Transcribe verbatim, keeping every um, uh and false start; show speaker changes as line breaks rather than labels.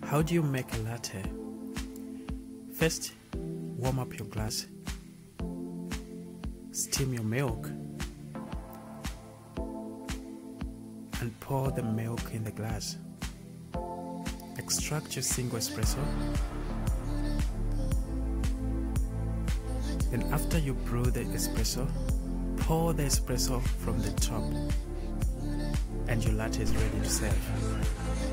How do you make a latte? First, warm up your glass. Steam your milk and pour the milk in the glass. Extract your single espresso. Then after you brew the espresso, pour the espresso from the top and your latte is ready to serve.